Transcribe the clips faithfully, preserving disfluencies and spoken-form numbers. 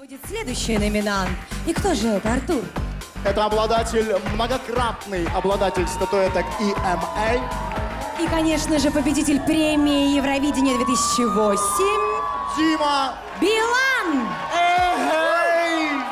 будет следующий номинант. И кто же это, Артур? Это обладатель, многократный обладатель статуэток И Эм Эй. И, конечно же, победитель премии Евровидения две тысячи восемь. Дима Билан! Эй!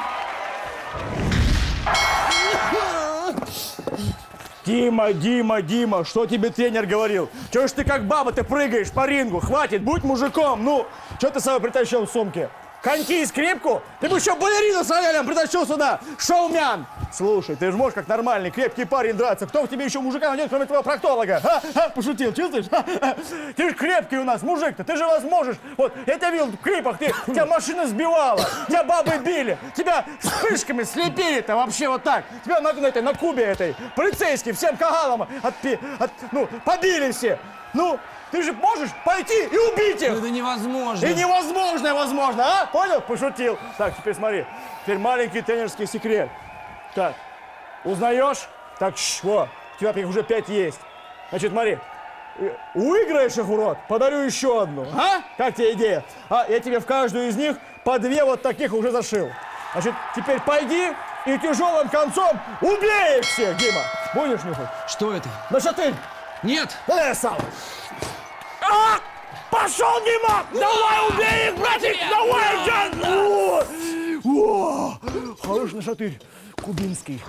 Дима, Дима, Дима, что тебе тренер говорил? Чего ж ты как баба, ты прыгаешь по рингу? Хватит, будь мужиком. Ну, что ты с собой притащил в сумке? Коньки и скрипку? Ты бы еще балерину с роялем притащил сюда, шоумен! Слушай, ты же можешь как нормальный, крепкий парень драться. Кто в тебе еще мужика найдет, кроме твоего проктолога? А? А? Пошутил, чувствуешь? А? А? Ты же крепкий у нас мужик-то, ты же возможешь. Вот, я тебя видел в клипах, ты, тебя машина сбивала, тебя бабы били, тебя вспышками слепили-то вообще вот так. Тебя на, на, этой, на Кубе этой, полицейские, всем кагалам от, от, ну, побили все. Ну, ты же можешь пойти и убить их! Это невозможно. И невозможное возможно, а? Понял? Пошутил. Так, теперь смотри. Теперь маленький тренерский секрет. Так, узнаешь? Так, шш, во, у тебя их уже пять есть. Значит, смотри. Выиграешь их, урод, подарю еще одну. А? Как тебе идея? А я тебе в каждую из них по две вот таких уже зашил. Значит, теперь пойди и тяжелым концом убей их всех, Дима. Будешь нюхать? Что это? Значит, ты... Нет! Да я сам. А! Пошел, Дима! Давай, убей их, братик! Давай, Джан! О! О! Хороший нашатырь, кубинский.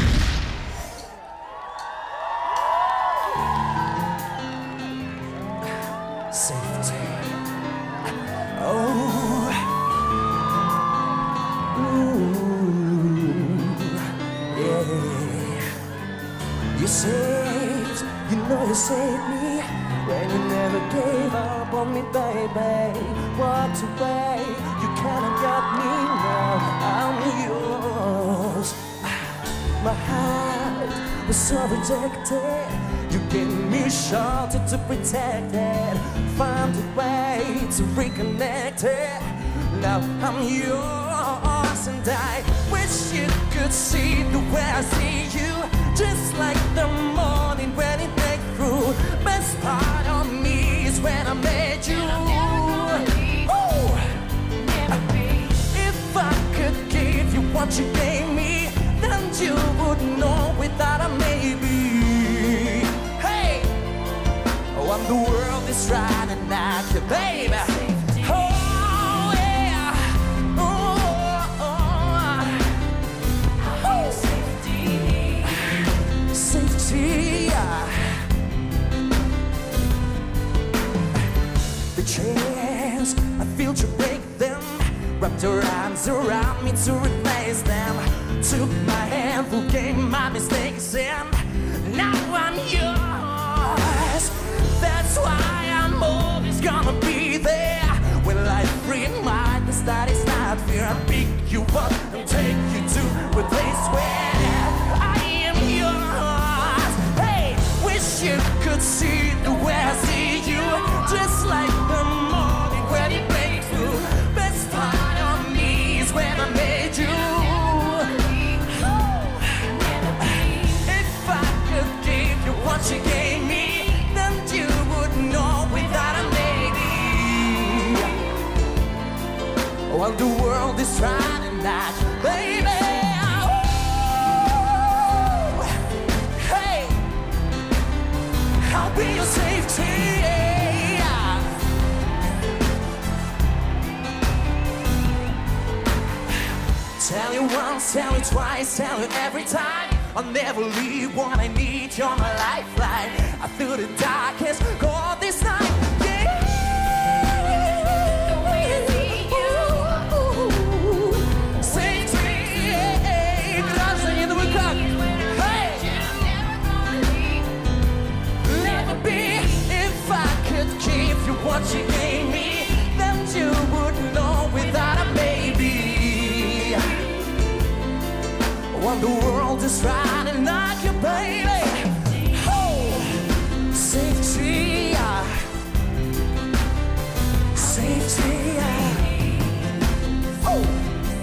Safety. Oh. Ooh. Yeah. You saved, you know you saved me when you never gave up on me, baby. Walked away, you kinda got me now. I'm yours. My heart was so rejected. You gave me shelter to protect it. Found a way to reconnect it. Now I'm yours, and I wish you could see the way I see you. Just like the morning when it breaks through. Best part of me is when I met you. Oh. If I could give you what you gave me, then you would know without a maybe. Hey, when the world is trying to knock you, baby. Oh yeah. Oh, oh. Oh. Safety. Safety. The chains, I feel you break them. Wrapped your arms around me to replace them. Took my hand, forgave my mistakes, and now I'm yours. That's why I'm always gonna be there. When life reminds us that it's not fair, I'll pick you up and take you to a place where I am yours. Hey, wish you could see the way I see you. Just like the morning when it breaks through. Best part of me is when I made you. If I could give you what you gave me, then you would know without a maybe. While the world is trying to knock, baby. Oh, hey, I'll be your safety. Tell you once, tell you twice, tell you every time. I'll never leave when I need you on my lifeline. I through the darkest, all this night. Yeah. The way I see you. Safety. Граждане, ну вы как? Hey. Never be. If I could give you what you gave me, then you would know without a maybe. When the world is trying to knock you, baby. Oh, safety, safety. Oh,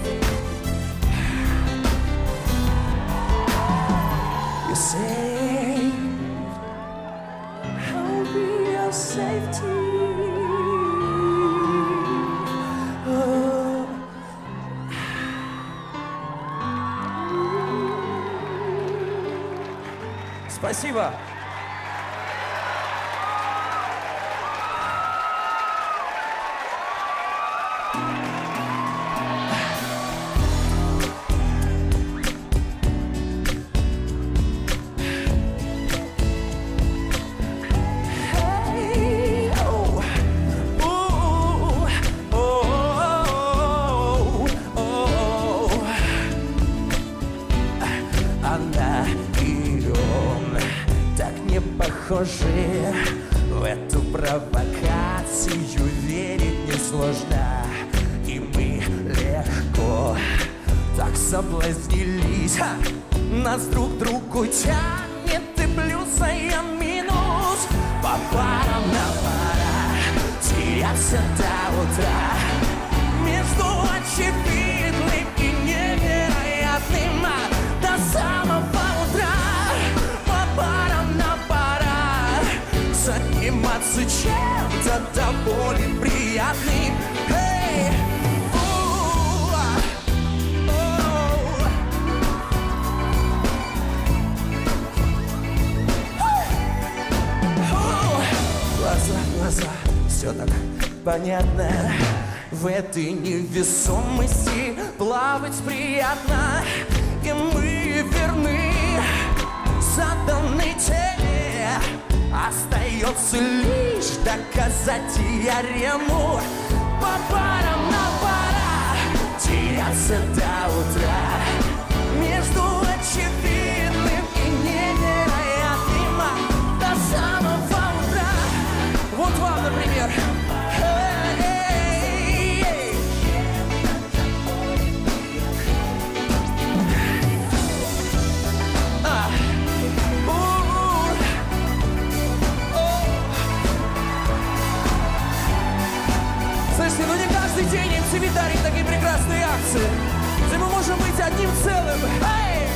you say I'll be your safety. Oh. Спасибо. Похожи, в эту провокацию верить несложно. И мы легко так соблазнились. Ха! Нас друг к другу тянет и плюс, а я минус. По парам на пара теряться до утра между очевидным и невероятным до самого утра. По парам на заниматься чем-то до боли приятным. Hey! Глаза, глаза, все так понятно. В этой невесомости плавать приятно. И мы верны заданной теме. Остается лишь доказать теорему. По парам на пара теряться до утра между очевидным и невероятным до самого утра. Вот вам, например. Слушайте, ну не каждый день эм ти ви дарит такие прекрасные акции, где мы можем быть одним целым. Эй!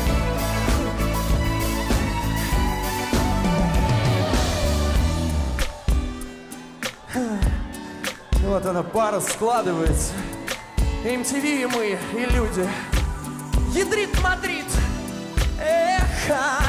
Вот она, пара складывается. эм ти ви и мы, и люди. Ядрит Мадрид. Эх,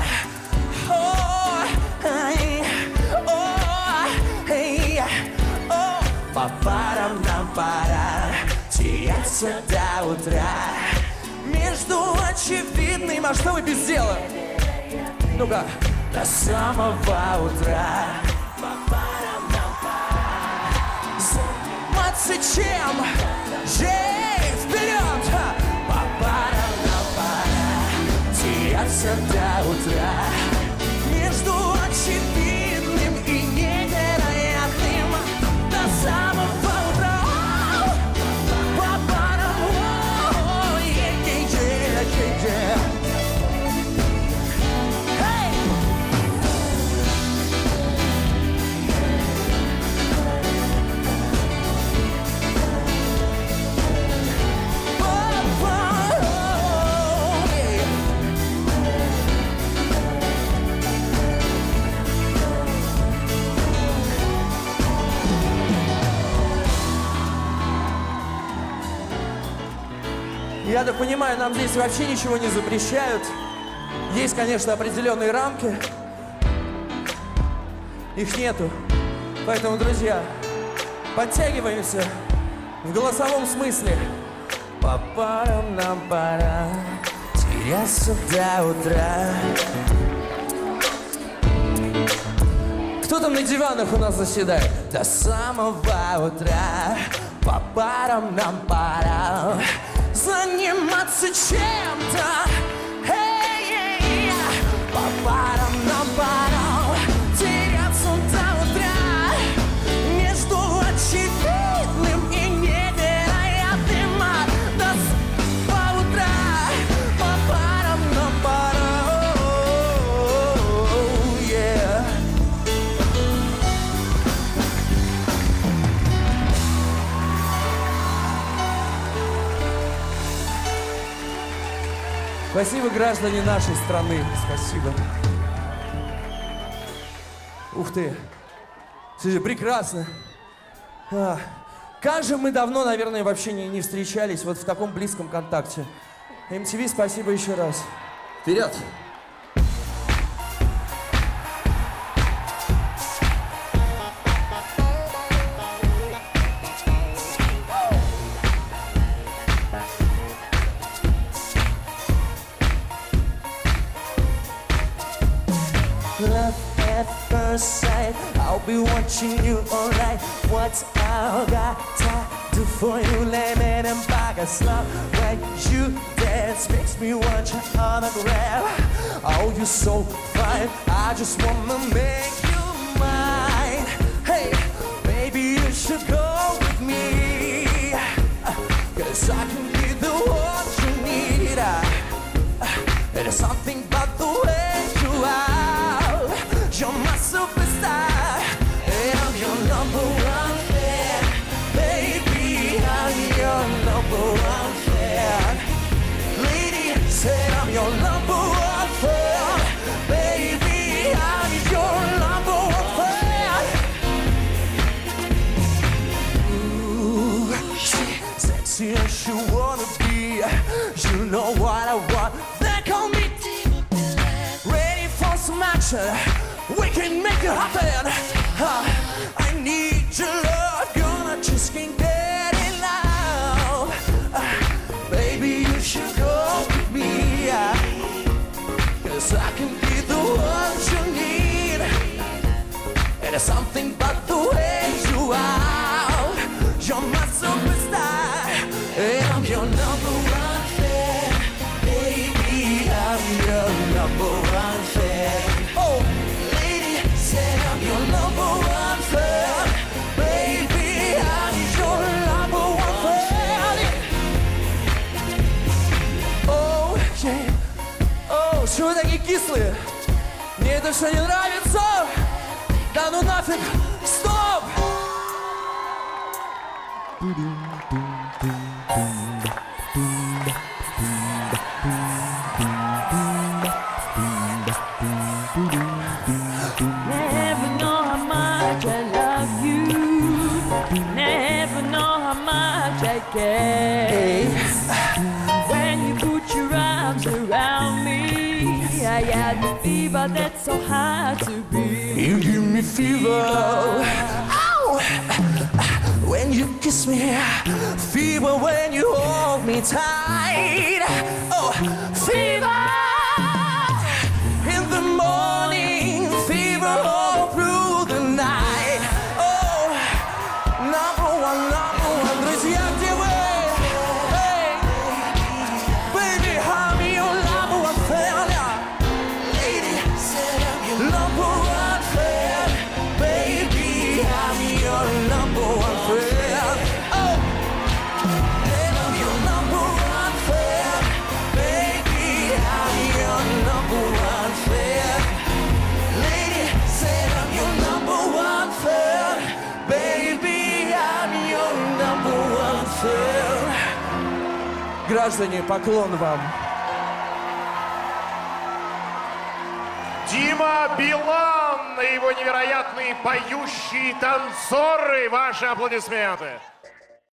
о, ай, о, эй, о. По парам нам пора теряться до утра между очевидным. А что вы без дела? Ну-ка. До самого утра. По парам нам пора заниматься чем? Жей, вперед! По парам нам пора теряться до утра между очевидным и невероятным до самого утра. По парам, е-е-е-е-е. Я так понимаю, нам здесь вообще ничего не запрещают. Есть, конечно, определенные рамки. Их нету. Поэтому, друзья, подтягиваемся в голосовом смысле. По парам нам пора теряться до утра. Кто там на диванах у нас заседает? До самого утра. По парам нам пора заниматься чем-то. Эй-эй-эй. По парам нам пора теряться до утра между очевидным и невероятным до по утра. По парам нам пора. Yeah. Спасибо, граждане нашей страны. Спасибо. Ух ты. Слушай, прекрасно. А, как же мы давно, наверное, вообще не, не встречались вот в таком близком контакте. эм ти ви, спасибо еще раз. Вперед! first sight. I'll be watching you all night. What's I got to do for you? Lemon and bag of slump. When you dance, makes me want your autograph. Oh, you're so fine. I just wanna make you mine. Hey, maybe you should go with me. Cause I can be the one you need. There's something about the way you are. You're my superstar, and I'm your number one fan. Baby, I'm your number one fan. Lady, say I'm your number one fan. Baby, I'm your number one fan. Ooh, sexy as you wanna be. You know what I want. They call me ready for some action. We can make it happen. Uh, I need your love. Gonna just can't get enough. Uh, baby, you should go with me. Uh, Cause I can be the one you need. And there's something about the way you are. You're my superstar, and I'm your number one fan. Baby, I'm your number one fan. Oh, lady, said I'm your number one fan. Baby, I'm your number one fan. Oh, yeah. Oh, что вы такие кислые? Мне это что, не нравится? Да ну нафиг! Стоп! Never know how much I love you. Never know how much I care. When you put your arms around me, I got the fever that's so hard to breathe. You give me fever. Ow! When you kiss me, fever when you hold me tight. Oh, fever in the morning, fever all through the night. Oh, number one, number one, друзья, где вы? Hey, baby, I'm your number one fan. Lady, said I'm your number one fan. Baby, I'm your number one fan. Oh, and I'm your number one fan. Baby, I'm your number one fan. Lady, said I'm your number one fan. Baby, I'm your number one fan. Граждане, поклон вам. Дима Билан и его невероятные поющие танцоры. Ваши аплодисменты.